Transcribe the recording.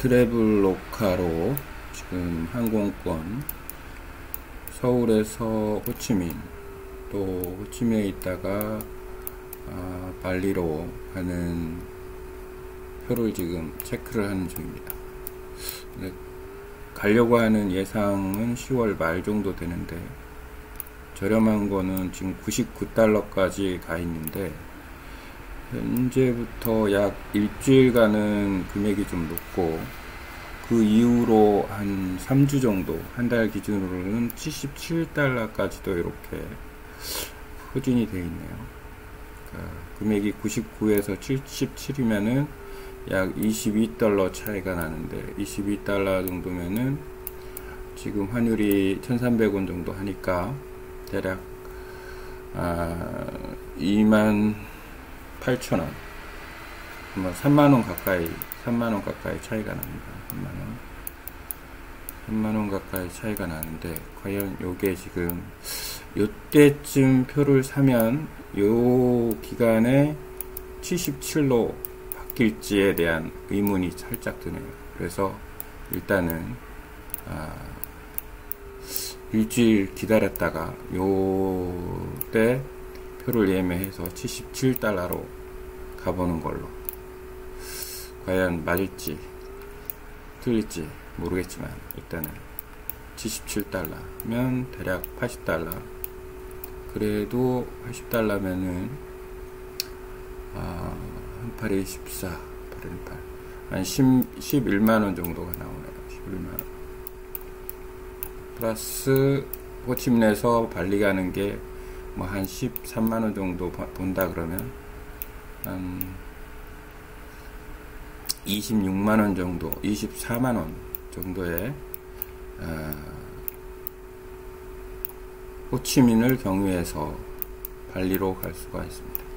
트래블로카로 지금 항공권 서울에서 호치민, 또 호치민에 있다가 발리로 가는 표를 지금 체크를 하는 중입니다. 가려고 하는 예상은 10월 말 정도 되는데, 저렴한 거는 지금 $99까지 가 있는데, 현재부터 약 일주일간은 금액이 좀 높고, 그 이후로 한 3주 정도, 한 달 기준으로는 $77까지도 이렇게 소진이 되어 있네요. 그러니까 금액이 99에서 77이면은 약 $22 차이가 나는데, $22 정도면은 지금 환율이 1,300원 정도 하니까 대략 28,000원, 3만원 가까이 차이가 납니다. 3만원 가까이 차이가 나는데, 과연 요게 지금 요때쯤 표를 사면 요 기간에 77로 바뀔지에 대한 의문이 살짝 드네요. 그래서 일단은 일주일 기다렸다가 요때 표를 예매해서 $77로 가보는 걸로, 과연 맞을지 틀릴지 모르겠지만 일단은 $77면 대략 $80, 그래도 $80면은 한 8에 14, 8에 8, 한 11만원 정도가 나오네요. 11만원 플러스 호치민에서 발리 가는 게 뭐 한 13만원 정도 본다 그러면 한 26만원 정도, 24만원 정도의 호치민을 경유해서 발리로 갈 수가 있습니다.